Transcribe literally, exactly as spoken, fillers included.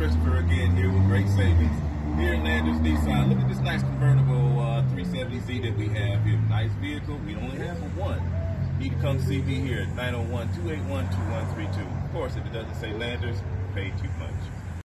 Christopher again here with great savings here in Landers Nissan. Look at this nice convertible uh, three seventy Z that we have here. Nice vehicle. We only have one. Need to come see me here at nine oh one, two eight one, two one three two. Of course, if it doesn't say Landers, pay too much.